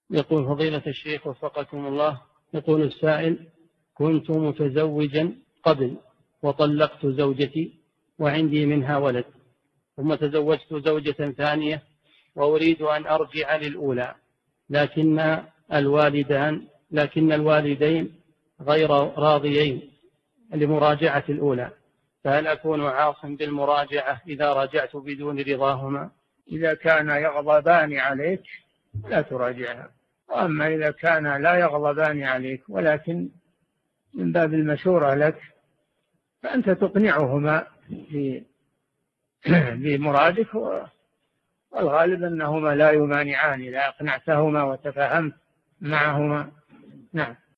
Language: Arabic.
يقول فضيلة الشيخ وفقكم الله، يقول السائل: كنت متزوجا قبل وطلقت زوجتي وعندي منها ولد، ثم تزوجت زوجة ثانية وأريد أن أرجع للأولى، لكن الوالدين غير راضيين لمراجعة الأولى، فهل أكون عاصم بالمراجعة إذا راجعت بدون رضاهما؟ إذا كان يغضبان عليك لا تراجعها، وأما إذا كان لا يغضبان عليك ولكن من باب المشورة لك فأنت تقنعهما بمرادك، والغالب أنهما لا يمانعان إذا أقنعتهما وتفاهمت معهما. نعم.